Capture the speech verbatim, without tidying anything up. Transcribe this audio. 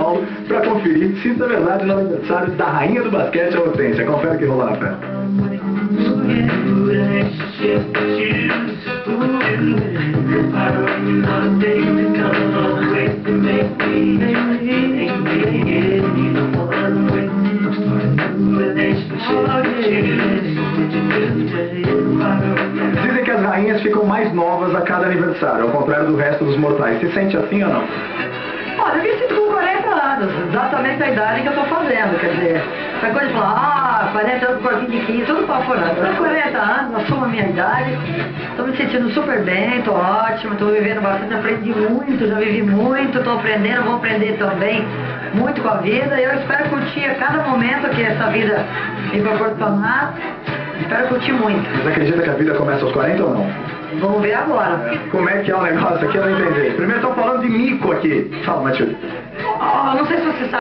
Paulo para conferir se isso é verdade no aniversário da rainha do basquete, a Hortência. Confere o que rolou na festa. Dizem que as rainhas ficam mais novas a cada aniversário, ao contrário do resto dos mortais. Se sente assim ou não? Olha, eu me sinto com quarenta anos, exatamente a idade que eu tô fazendo, quer dizer, essa coisa de falar, ah, quarenta anos, corpinho de quinze, tudo papo furado. Eu tenho quarenta anos, assumo a minha idade, tô me sentindo super bem, tô ótimo, tô vivendo bastante, aprendi muito, já vivi muito, tô aprendendo, vou aprender também muito com a vida, e eu espero curtir a cada momento que essa vida me proporcionar, espero curtir muito. Você acredita que a vida começa aos quarenta ou não? Vamos ver agora. Como é que é o negócio aqui? Eu não entendi. Primeiro estão falando de mico aqui. Fala, Matilde. Oh, não sei se você sabe.